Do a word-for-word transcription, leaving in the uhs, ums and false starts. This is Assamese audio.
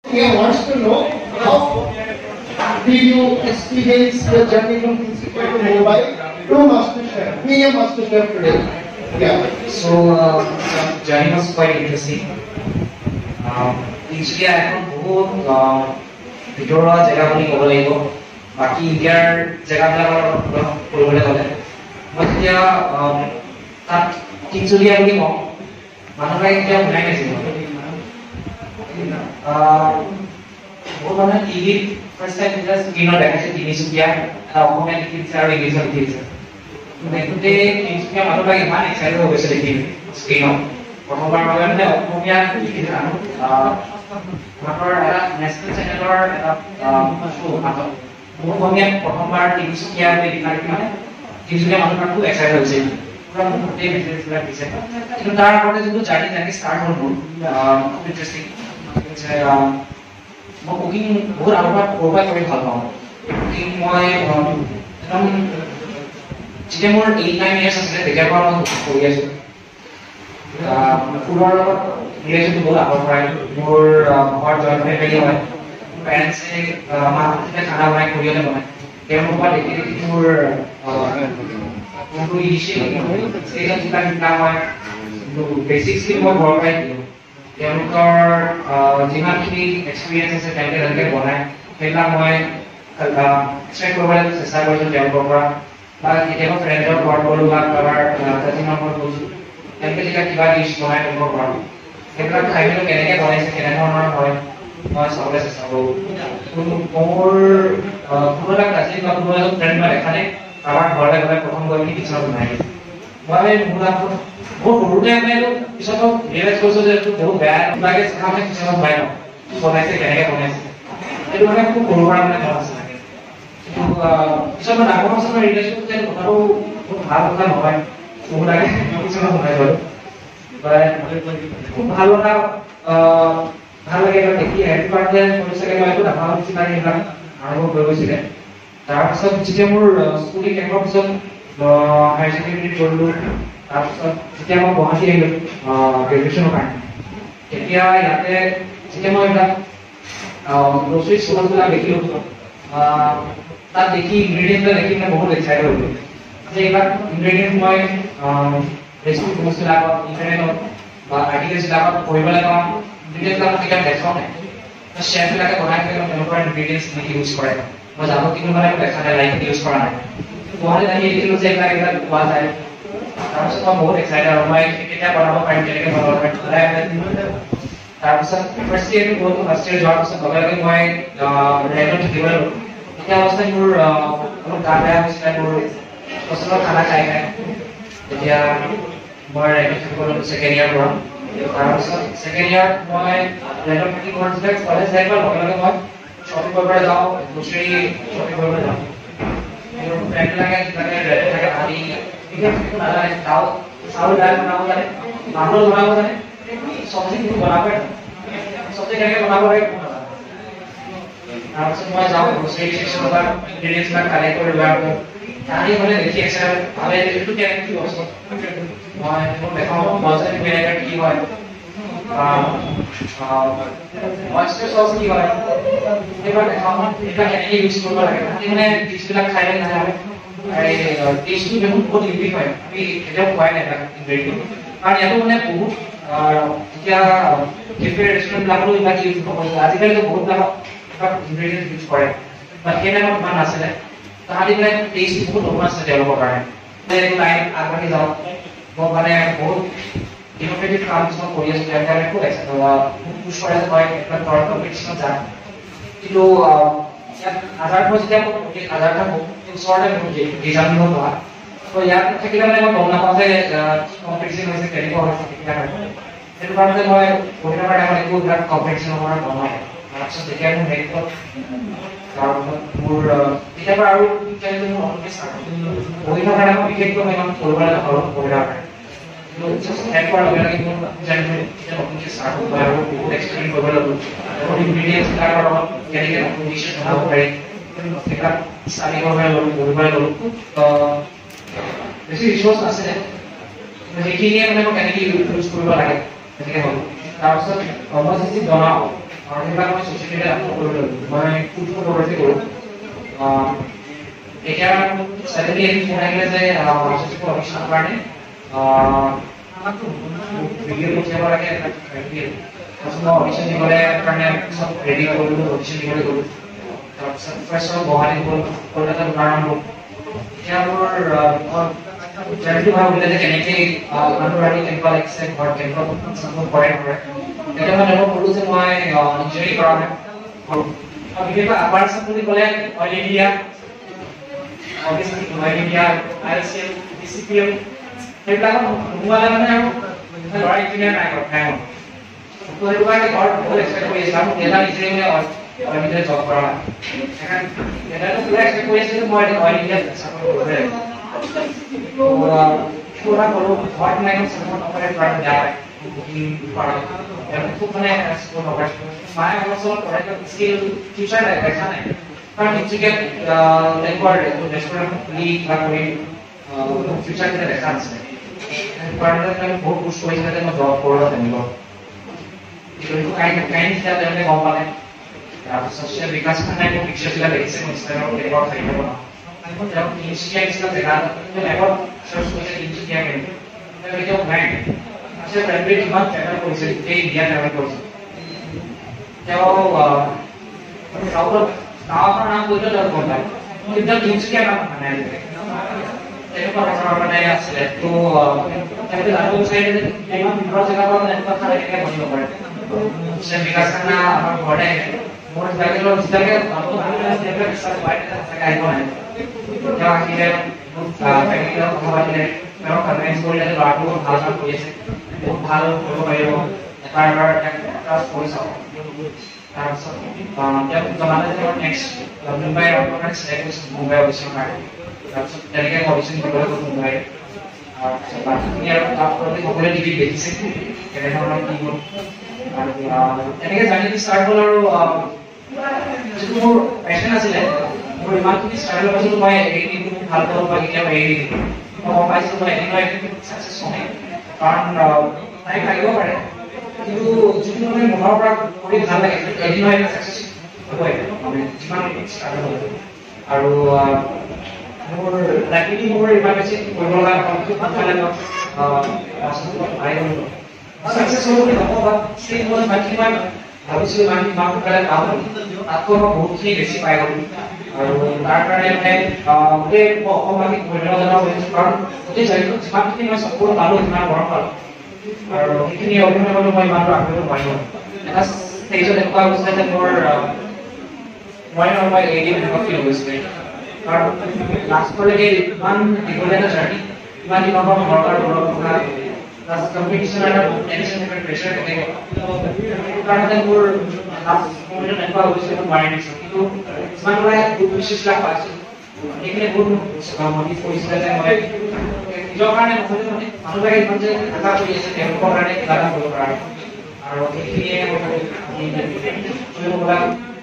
He wants to know how did you experience the journey from principal to mobile to master chef, being a master chef today? Yeah. So uh, the journey was quite interesting. Um, Initially, I had বহুত ভিতৰুৱা জেগা বুলি ক'ব লাগিব। বাকী ইণ্ডিয়াৰ জেগাবিলাকৰ কৰিবলৈ গ'লে মই যেতিয়া তাত তিনিচুকীয়া বুলি কওঁ, মানুহবিলাকে কেতিয়াও শুনাই নাছিল। বহুত মানুহে টিভিত ফাৰ্ষ্ট টাইম যেতিয়া স্ক্ৰীণত দেখাইছে তিনিচুকীয়া, এটা অসমীয়া লিখি দিছে আৰু ইংলিছত লিখি দিছে। গোটেই তিনিচুকীয়া মানুহবিলাক ইমান এক্সাইটেড হৈ গৈছে দেখি স্ক্ৰীণত। প্ৰথমবাৰ বাবে মানে অসমীয়া লিখি জানো মাতৰ এটা নেশ্যনেল চেনেলৰ এটা শ্ব' নাটক মোৰ অসমীয়াত প্ৰথমবাৰ তিনিচুকীয়া বুলি লিখা দেখি মানে তিনিচুকীয়া মানুহবিলাক খুব এক্সাইটেড হৈছে। পুৰা মোক গোটেই মেছেজবিলাক দিছে। কিন্তু তাৰ আগতে যোনটো জাৰ্ণি তেনেকৈ ষ্টাৰ্ট হ'ল মোৰ খুব ইণ্টাৰেষ্টিং। মই কুকিং বহুত আগৰ পৰা সৰুৰ পৰাই কৰি ভাল পাওঁ। কুকিং মই একদম যেতিয়া মোৰ এইট নাইন ইয়াৰ্ছ আছিলে তেতিয়াৰ পৰা মই কৰি আছোঁ। ফুডৰ লগত ৰিলেশ্যনটো বহুত আগৰ পৰাই। মোৰ ঘৰ জইণ্ট ফেমিলি হয়। মোৰ পেৰেণ্টছে মাহঁতে খানা বনাই খুৰীহঁতে বনাই। তেওঁলোকৰ পৰা দেখি দেখি মোৰ কোনটো ইনিচিয়েল ষ্টেজত যিবিলাক শিকা হয় বেচিক স্কিল মই ঘৰৰ পৰাই দিওঁ। তেওঁলোকৰ যিমানখিনি এক্সপিৰিয়েঞ্চ আছে তেওঁলোকে যেনেকৈ বনায় সেইবিলাক মই এক্সপেক্ট কৰিবলৈ চেষ্টা কৰিছোঁ তেওঁলোকৰ পৰা। বা কেতিয়াবা ফ্ৰেণ্ডৰ ঘৰত গ'লোঁ বা কাৰোবাৰ কাজিনৰ ঘৰত গৈছোঁ, তেওঁলোকে যেতিয়া কিবা ডিছ বনাই তেওঁলোকৰ ঘৰত সেইবিলাক খাই পেলাই কেনেকৈ বনাইছে কেনেধৰণৰ হয় মই চাবলৈ চেষ্টা কৰোঁ। মোৰ কোনো এটা কাজিন বা কোনো এজন ফ্ৰেণ্ড মই দেখা নাই কাৰোবাৰ ঘৰলৈ গ'লে প্ৰথম গৈ পিনি কিচনত বনাই মই মোৰ লাভত বহুত সৰুতে মানে পিছত ৰিয়েলাইজ কৰিছোঁ যে এইটো বহুত বেয়া কিবাকৈ চাওঁ কিচনত বনাই লওঁ বনাইছে কেনেকৈ বনাইছে এইটো মানে খুব সৰুৰ পৰা মানে মন আছে। কিন্তু পিছত মই ডাঙৰ পাছত মই ৰিয়েলাইজ কৰিছোঁ যে কথাটো বহুত ভাল কথা নহয়। বহুত লাগে কিচনত বনাই গ'লো খুব ভাল লগা ভাল লাগে এটা দেখি সেইটো কাৰণে কৰি চাগে মই একো নাপাওঁ নিচিনা সেইবিলাক আৰম্ভ হৈ গৈছিলে। তাৰপিছত যেতিয়া মোৰ স্কুলিং শেষৰ পিছত হায়াৰ ছেকেণ্ডেৰী কৰিলোঁ, তাৰপিছত যেতিয়া মই গুৱাহাটী আহিলোঁ গ্ৰেজুৱেশ্যনৰ কাৰণে, তেতিয়া ইয়াতে যেতিয়া মই এইবিলাক গ্ৰ'চাৰী ষ্ট'ৰবিলাক দেখিলোঁ তাত দেখি ইনগ্ৰেডিয়েণ্টবিলাক দেখি মানে বহুত এক্সাইটেড হৈ গ'লোঁ যে এইবিলাক ইনগ্ৰেডিয়েণ্ট মই ৰেচিপি বস্তুবিলাকত ইণ্টাৰনেটত বা আৰ্টিকেলছবিলাকত পঢ়িবলৈ পাওঁ। ইনগ্ৰেডিয়েণ্টবিলাক কেতিয়াও দেখাও নাই। চেফবিলাকে বনাই থাকে তেওঁলোকৰ ইনগ্ৰেডিয়েণ্টছ নেকি ইউজ কৰে মই জানো, কিন্তু মানে দেখা নাই লাইক ইউজ কৰা নাই। গুৱাহাটীত আহি দেখিলোঁ যে এইবিলাক এইবিলাক পোৱা যায়। তাৰপিছত মই বহুত এক্সাইটেড আৰু মই কেতিয়া বনাব পাৰিম কেনেকৈ বনাব পাৰিম সদায়। তাৰপিছত ফাৰ্ষ্ট ইয়েৰটো গ'ল। ফাৰ্ষ্ট ইয়েৰ যোৱাৰ পিছত লগে লগে মই ৰেণ্টত থাকিবলৈ ল'লোঁ। তেতিয়া অৱস্থাত মোৰ অলপ গা বেয়া হৈছিলে মোৰ হোষ্টেলৰ খানা খাই খাই। তেতিয়া মই ৰেণ্টত থাকিব ল'লোঁ ছেকেণ্ড ইয়াৰ পৰা। তাৰপিছত ছেকেণ্ড ইয়াৰত মই ৰেণ্টত থাকি ঘৰত যেতিয়া কলেজ যাই পোৱাৰ লগে লগে মই শ্বপিং কৰিবলৈ যাওঁ, গ্ৰ'চাৰী শ্বপিং কৰিবলৈ যাওঁ। মোৰ ফ্ৰেণ্ডবিলাকে যিবিলাকে ৰেণ্টত থাকে আনি বিশেষ নাজানে চাউল চাউল দাইল বনাব জানে, মাংস বনাব জানে, চব্জি কিন্তু বনাব জানে, চব্জি কেনেকৈ বনাব লাগে কোনো নাজানে। তাৰপিছত মই যাওঁ গ্ৰ'চাৰী ছেকশ্যনৰ পৰা ইনগ্ৰেডিয়েণ্টছবিলাক কালেক্ট কৰি লৈ আহোঁ। আনি মানে দেখি আছে ভাবে এইটো কেনেকৈ কি বস্তু মই মই দেখাওঁ মজা ভিনেগাৰ কি হয়, মইশ্চাৰ চচ কি হয় সেইবিলাক দেখাওঁ। এইবিলাক কেনেকৈ ইউজ কৰিব লাগে আমি মানে ডিছবিলাক খাই মেলি নাযাওঁ। টেষ্টটো দেখোন বহুত ইউনিক হয়। আমি কেতিয়াও খোৱাই নাই এইবিলাক ইনগ্ৰেডিয়েণ্ট, কাৰণ ইয়াতো মানে বহুত এতিয়া কেফে ৰেষ্টুৰেণ্টবিলাকতো এইবিলাক ইউজ নকৰিছে। আজিকালিতো বহুতবিলাক ইনগ্ৰেডিয়েণ্ট ইউজ কৰে, বাট সেই টাইমত ইমান নাছিলে। তাহাঁতি মানে টেষ্ট বহুত নতুন আছে তেওঁলোকৰ কাৰণে। লাইন আগবাঢ়ি যাওঁ মই মানে বহুত ইন'ভেটিভ কাম কিছুমান কৰি আছোঁ। তেওঁলোকে খুব খুব পুছ কৰে যে মই এইবিলাক ধৰণৰ কম্পিটিশ্যনত যাম। কিন্তু ইয়াত আধাৰ মই যেতিয়া আধাৰ থাকোঁ ওচৰতে মোৰ ৰিজাল্ট দিব পোৱা তো ইয়াত থাকিলে মানে মই গম নাপাওঁ যে কম্পিটিশ্যন হৈছে কেনেকুৱা হৈছে কেতিয়া হয়। সেইটো কাৰণে মই পঢ়ি থকাৰ টাইমত একো এইবিলাক কম্পিটিশ্যনৰ পৰা বনোৱাই। তাৰপিছত যেতিয়া মোৰ নেক্সট তাৰপিছত মোৰ তেতিয়াৰ পৰা আৰু মোৰ নতুনকৈ ষ্টাৰ্ট পঢ়ি থকাৰ টাইমত বিশেষকৈ মই ইমান কৰিবলৈ নাপালোঁ পঢ়ি থকাৰ কাৰণে। শেষ কৰাৰ লগে লগে মোৰ এতিয়া নতুনকৈ ষ্টাৰ্ট হ'ব আৰু বহুত এক্সপেৰিমেণ্ট কৰিব লাগিব। ইনগ্ৰেডিয়েণ্টছবিলাকৰ লগত কেনেকৈ নতুন ডিছ বনাব পাৰি সেইবিলাক ষ্টাডি কৰিবলৈ ল'লোঁ, পঢ়িবলৈ ল'লোঁ। তো বেছি ৰিচোৰ্চ নাছিলে, সেইখিনিয়ে মানে মই কেনেকৈ ইউজ কৰিব লাগে তেনেকৈ হ'ল। তাৰপিছত মই যি যি বনাওঁ আৰু সেইবিলাক মই ছ'চিয়েল মিডিয়াত আপলোড কৰিলোঁ মই ফুড ফটোগ্ৰাফী কৰোঁ এতিয়া চাডেনলি এদিন ফোন আহিলে যে মাষ্টাৰশ্বেফৰ অডিশ্যনৰ কাৰণে ভিডিঅ' পঠিয়াব লাগে তাৰপিছত মই অডিশ্যন দিবলৈ কাৰণে চব ৰেডি কৰিলোঁ অডিশ্যন দিবলৈ গ'লোঁ তাৰপিছত ফাৰ্ষ্ট গুৱাহাটী গ'ল কলকাতাত উদাহৰণ হ'ল এতিয়া মোৰ জাৰ্নিটো ভাল হ'লে যে কেনেকৈ আন্তঃৰাষ্ট্ৰীয় কেনেকুৱা লাগিছে ঘৰত কেনেকুৱা চাপৰ্ট কৰে নকৰে এতিয়া মই অনুভৱ কৰোঁ যে মই ইঞ্জিনিয়াৰিং কৰা নাই বিশেষকৈ আপাৰ আছাম বুলি ক'লে অইল ইণ্ডিয়া অভিয়াছলি oil India I S L D C P L সেইবিলাকত সোমোৱালে মানে আৰু ল'ৰা ইঞ্জিনিয়াৰ নাই ঘৰত নাই তো সেইটো কাৰণে ঘৰত বহুত এক্সপেক্ট কৰি আছিলোঁ আৰু এটা নিজে মানে অইল ইণ্ডিয়াত জব কৰা নাই এটাটো পুৰা এক্সপেক্ট কৰি আছিলোঁ মই অইল ইণ্ডিয়াত চাকৰি কৰিব লাগিব পুৰা কৰোঁ ঘৰত নাই চাকৰি নকৰে প্ৰায় যায় খুব মানে চাকৰি নকৰে মায়ে অলপ কৰে স্কিল ফিউচাৰ দেখা নাই কাৰণ তিনিচুকীয়াত তেনেকুৱা ৰেষ্টুৰেণ্ট খুলি কিবা কৰি ফিউচাৰ কেইটা দেখা নাছিলে বহুত পুষ্ট কৰিছিলে যে মই জব কৰোঁ তেনেকুৱা কিন্তু কাহিনী যেতিয়া তেওঁলোকে গম পালে তাৰপিছত বিকাশ খানাই মোৰ পিকচাৰবিলাক দেখিছে মই ইনষ্টাগ্ৰামত কেনেকুৱা থাকিব বনাওঁ তেওঁ তিনিচুকীয়া নিচিনা জেগা এপত চাৰ্চ কৰিছে তিনিচুকীয়া কেনেকৈ তেওঁ কেতিয়াও নাই আছে প্ৰাইভেট কিমান ট্ৰেভেল কৰিছে গোটেই ইণ্ডিয়া ট্ৰেভেল কৰিছে তেওঁ চাউথত গাঁৱৰ নাম কৰিলেও তেওঁ গম পায় কিন্তু তিনিচুকীয়া নাম মানে তেনেকুৱা ধৰণৰ মানে আছিলে তো তেওঁলোকে জানিব বিচাৰিলে যে ইমান ভিতৰৰ জেগাৰ পৰা এনেকুৱা ঠাই কেনেকৈ বনিব পাৰে বিকাশ খানা আমাৰ ঘৰতে মোৰ জাগিলৰ যেতিয়ালৈকে তেওঁলোকে বিশ্বাস পায় তাকে আহিব নাই তেওঁ আহিলে প্ৰেক্টিকেলত কথা পাতিলে তেওঁ কনভিন্স কৰিলে যে ল'ৰাটো বহুত ভাল কাম কৰি আছে বহুত ভাল কৰিব পাৰিব এবাৰ এবাৰ ট্ৰাষ্ট কৰি চাওঁ তাৰপিছত তেওঁক জনালে যে মই নেক্সট মুম্বাই কাৰণে চিলেক্ট কৰিছোঁ মুম্বাই অডিশ্যনৰ কাৰণে তাৰপিছত তেনেকৈ অডিশ্যন দিবলৈ গ'ল মুম্বাই তাৰপিছত বাকীখিনি আৰু তাত সকলোৱে টিভিত দেখিছে কেনেধৰণৰ কি হ'ল আৰু তেনেকৈ জাৰ্নিটো ষ্টাৰ্ট হ'ল আৰু যিটো মোৰ পেশ্যন আছিলে মোৰ ইমানখিনি ষ্টাৰ্ট হোৱাৰ পাছতো মই এৰি দিনটো খুব ভাল পাওঁ বা কেতিয়াবা এৰি দিলোঁ মই গম পাইছিলোঁ মই এদিন নহয় এদিন ছাকচেছ হ'মেই কাৰণ টাইম লাগিব পাৰে কিন্তু যিটো মানে মনৰ পৰা কৰি ভাল লাগে এদিন নহয় এদিন ছাকচেছ হ'বই মানে যিমান ষ্টাৰ্ট হ'ব আৰু মোৰ লাকিলি মোৰ ইমান বেছি কৰিব লগা খুব ভাল লাগে ছাকচেছ হ'ব বুলি নকওঁ বা সেই মই বাকী মই ভাবিছিলোঁ ইমান ইমান সোনকালে পাম তাতকৈ মই বহুতখিনি বেছি পাই গ'লোঁ আৰু তাৰ কাৰণে মানে গোটেই মই অসমবাসীক ধন্যবাদ জনাব বিচাৰিছোঁ কাৰণ গোটেই চাৰিওফালে যিমানখিনি মই চাপোৰ্ট পালোঁ সিমান গৰম পালোঁ আৰু সেইখিনি অভিনয় কৰিবলৈ মই ইমানটো আগবাঢ়িব পাৰিলোঁ এটা ষ্টেজত এনেকুৱা হৈছিলে যে মোৰ মই নহয় মই এৰি এনেকুৱা ফিল হৈছিলে কাৰণ লাষ্টলৈকে ইমান দীঘলীয়া এটা জাৰ্ণি ইমান দিনৰ পৰা ঘৰৰ পৰা ঘৰৰ পৰা প্লাছ কম্পিটিশ্যন এটা টেনশ্যন থাকে প্ৰেছাৰ থাকে সেইটো কাৰণে মোৰ লাষ্ট সময়ত এনেকুৱা হৈছিলে মই নোৱাৰি দিছোঁ কিন্তু যিমান ওলাই দুখ বিশেষবিলাক পাইছোঁ সেইখিনি বহুত মটিভ কৰিছিলে যে মই নিজৰ কাৰণে নহ'লে মানে মানুহবিলাকে ইমান যে আশা কৰি আছে তেওঁলোকৰ কাৰণে কিবা এটা কৰিব পৰা আৰু সেইখিনিয়ে মই কৰিব